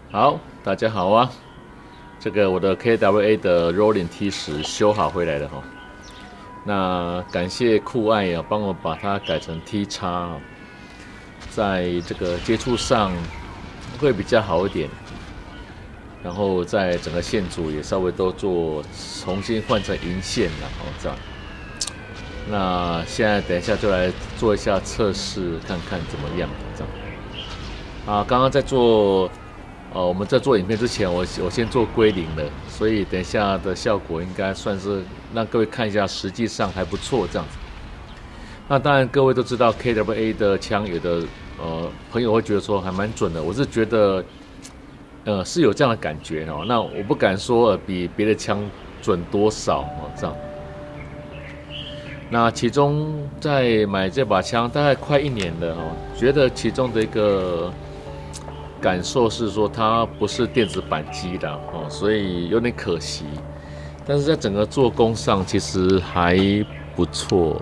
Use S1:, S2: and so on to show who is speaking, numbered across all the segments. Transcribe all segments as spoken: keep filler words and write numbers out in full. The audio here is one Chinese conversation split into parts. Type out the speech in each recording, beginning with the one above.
S1: 好，大家好啊！这个我的 K W A 的 Rolling T 十修好回来了哈。那感谢酷爱啊，帮我把它改成 T 叉啊，在这个接触上会比较好一点。然后在整个线组也稍微都做重新换成银线了哦，这样。那现在等一下就来做一下测试，看看怎么样这样。啊，刚刚在做。呃，我们在做影片之前，我我先做归零了，所以等一下的效果应该算是让各位看一下，实际上还不错这样子。那当然，各位都知道 K W A 的枪，有的呃朋友会觉得说还蛮准的，我是觉得呃是有这样的感觉哦。那我不敢说、呃、比别的枪准多少哦，这样。那其中在买这把枪大概快一年了哦，觉得其中的一个感受是说它不是电子扳机的哦，所以有点可惜。但是在整个做工上其实还不错。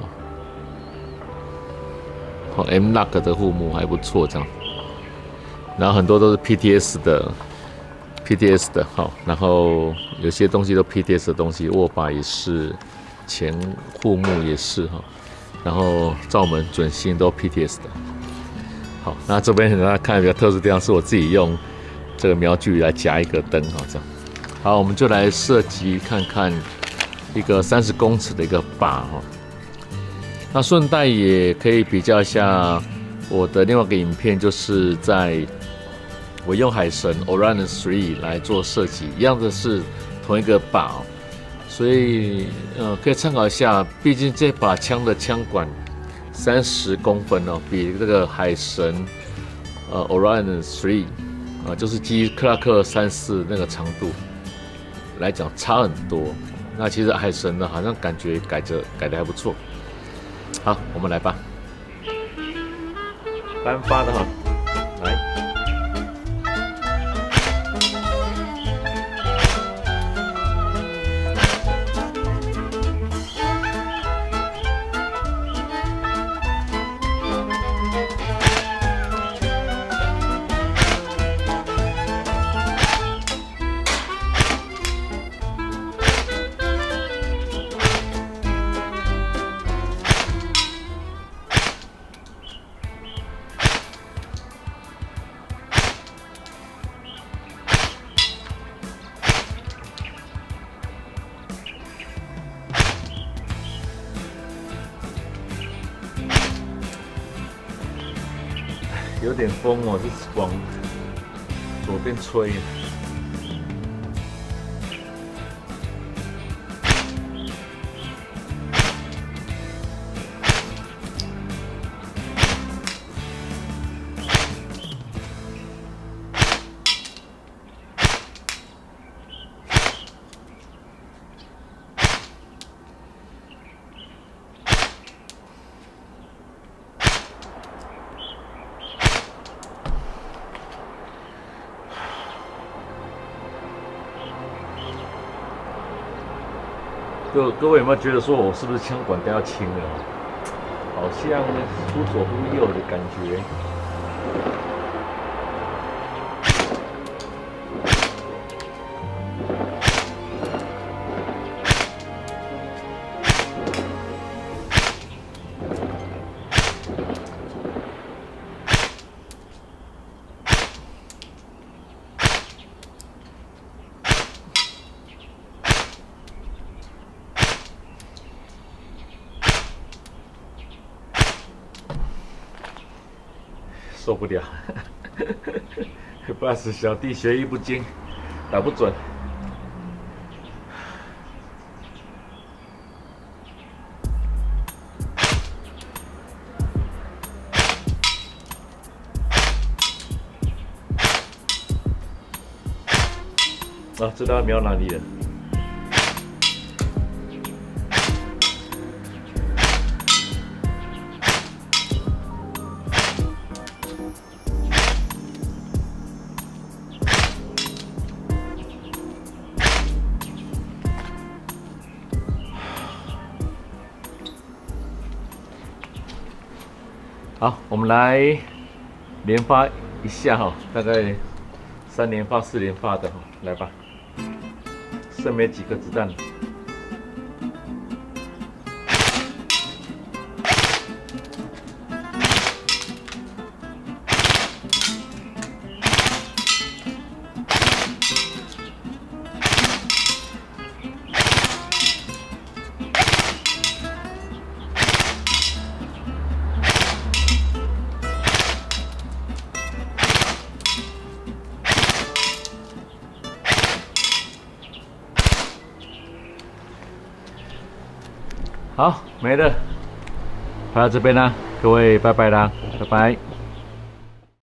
S1: 哦 ，M Lock 的护木还不错这样。然后很多都是 P T S 的 ，P T S 的好，然后有些东西都 P T S 的东西，握把也是，前护木也是哈，然后罩门、准心都 P T S 的。好，那这边给大家看比较特殊的地方，是我自己用这个瞄具来夹一个灯，哈，这样。好，我们就来设计看看一个三十公尺的一个靶，哈。那顺带也可以比较一下我的另外一个影片，就是在我用海神 Orion 三来做设计，一样的是同一个靶，所以呃可以参考一下，毕竟这把枪的枪管三十公分哦，比这个海神呃 Orion 三啊，就是基克拉克三四那个长度来讲差很多。那其实海神呢，好像感觉改着改的还不错。好，我们来吧，单发的哈，来。有点风哦，是往左边吹。各各位有没有觉得说我是不是枪管都要轻了？好像忽左忽右的感觉。受不了，不好意思，小弟学艺不精，打不准。啊，知道瞄哪里了。好，我们来连发一下哈，大概三连发、四连发的哈，来吧，剩没几个子弹了。好，没了，拍到这边啦，各位拜拜啦，拜拜。